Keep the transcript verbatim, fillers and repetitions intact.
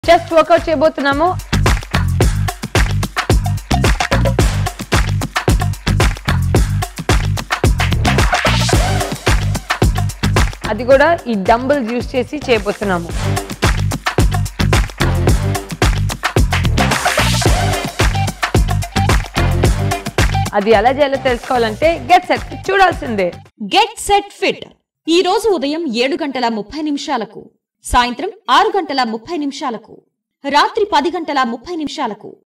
Chest workout చేయబోతున్నాము. అది కూడా ఈ డంబుల్స్ యూస్ చేసి చేయబోతున్నాము. అది ఎలా చేయాలో తెలుసుకోవాలంటే గెట్ సెట్ చూడాల్సిందే. గెట్ సెట్ ఫిట్ ఈ రోజు ఉదయం ఏడు గంటల ముప్పై నిమిషాలకు, సాయంత్రం ఆరు గంటల ముప్పై నిమిషాలకు, రాత్రి పది గంటల ముప్పై నిమిషాలకు